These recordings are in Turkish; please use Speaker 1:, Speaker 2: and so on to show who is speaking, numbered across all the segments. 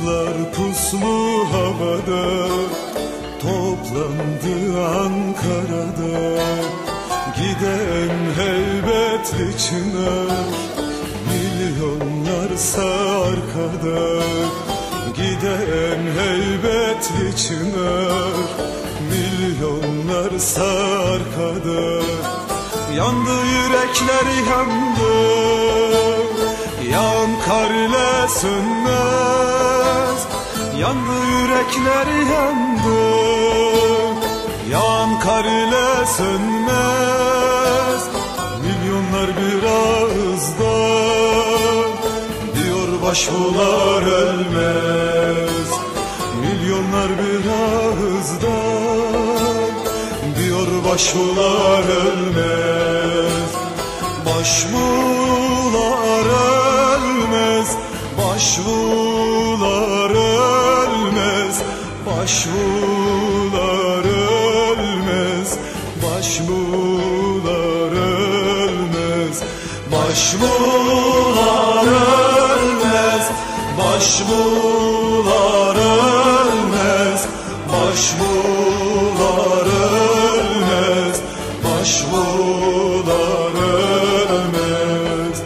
Speaker 1: Kızlar puslu havada toplandı Ankara'da. Giden heybetli çınar, milyonlarsa arkada. Giden heybetli çınar, milyonlarsa arkada. Yandı yürekler yandı, yan kar ile sönmez. Yandı yürekler yandı, yan kar ile sönmez. Milyonlar bir ağızda diyor başbuğlar ölmez. Milyonlar bir ağızda diyor başbuğlar ölmez. Başbuğlar ölmez, başbuğlar ölmez, başbuğlar ölmez, başbuğlar ölmez, başbuğlar ölmez, başbuğlar ölmez, başbuğlar ölmez, başbuğlar ölmez.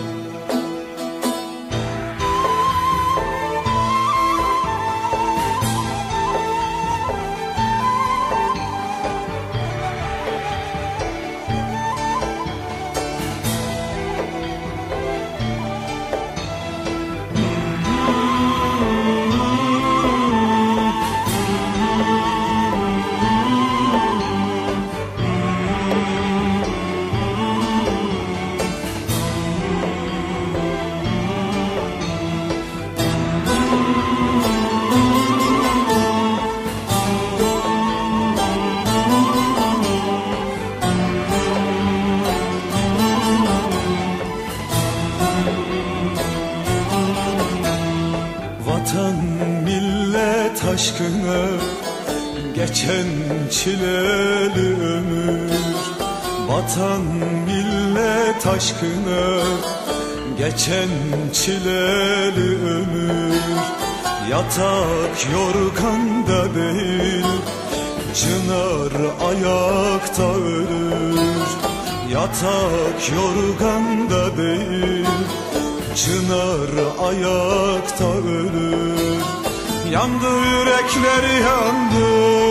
Speaker 1: Vatan millet aşkına geçen çileli ömür. Vatan millet aşkına geçen çileli ömür. Yatak yorganda değil, çınar ayakta ölür. Yatak yorganda değil, çınar ayakta ölür. Yandı yürekler yandı,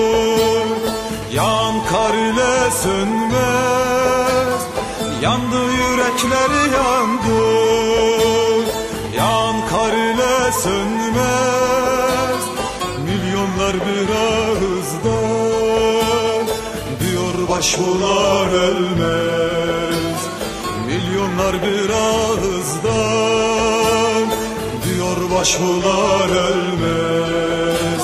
Speaker 1: yan kar ile sönmez. Yandı yürekler yandı, yan kar ile sönmez. Milyonlar bir ağızda diyor başbuğlar ölmez. Milyonlar bir ağızdan diyor başbuğlar ölmez.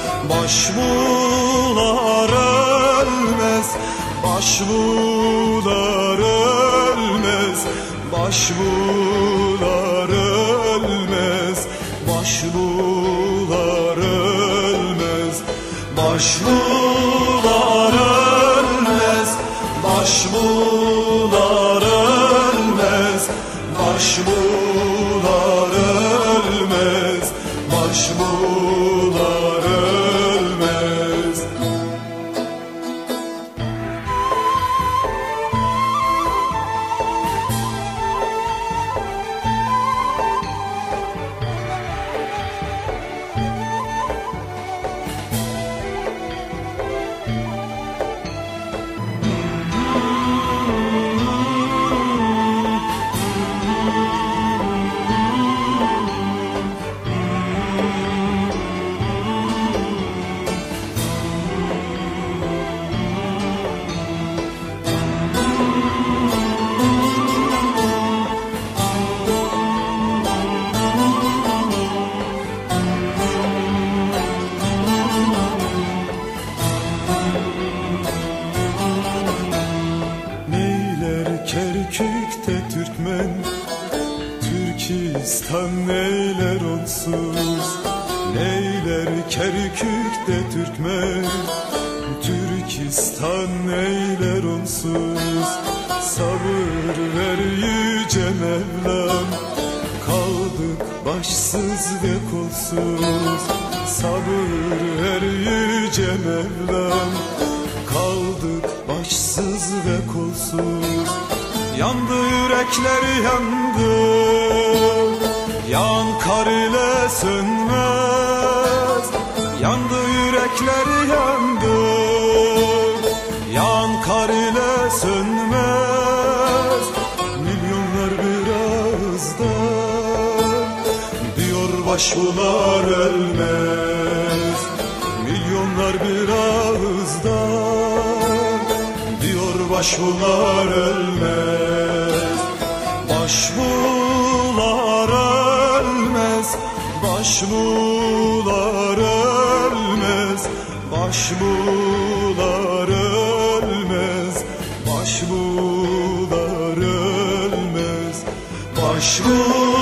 Speaker 1: Başbuğlar ölmez, başbuğlar ölmez, başbuğlar ölmez, başbuğlar ölmez, başbuğlar ölmez, başbuğlar ölmez, başbuğlar ölmez, başbuğlar ölmez. Kerkük'te Türkmen, Türkistan neyler onsuz. Neyler Kerkük'te Türkmen, Türkistan neyler onsuz. Sabır ver yüce Mevlam, kaldık başsız ve kolsuz. Sabır her yüce Mevlam, kaldık başsız ve kolsuz. Yandı yürekler yandı, yan kar ile sönmez. Yandı yürekler yandı, yan kar ile sönmez. Milyonlar bir ağızdan diyor başbuğlar ölmez. Milyonlar bir ağızdan diyor başbuğlar ölmez. Başbuğlar ölmez, başbuğlar ölmez, başbuğlar ölmez, başbuğlar ölmez, başbuğlar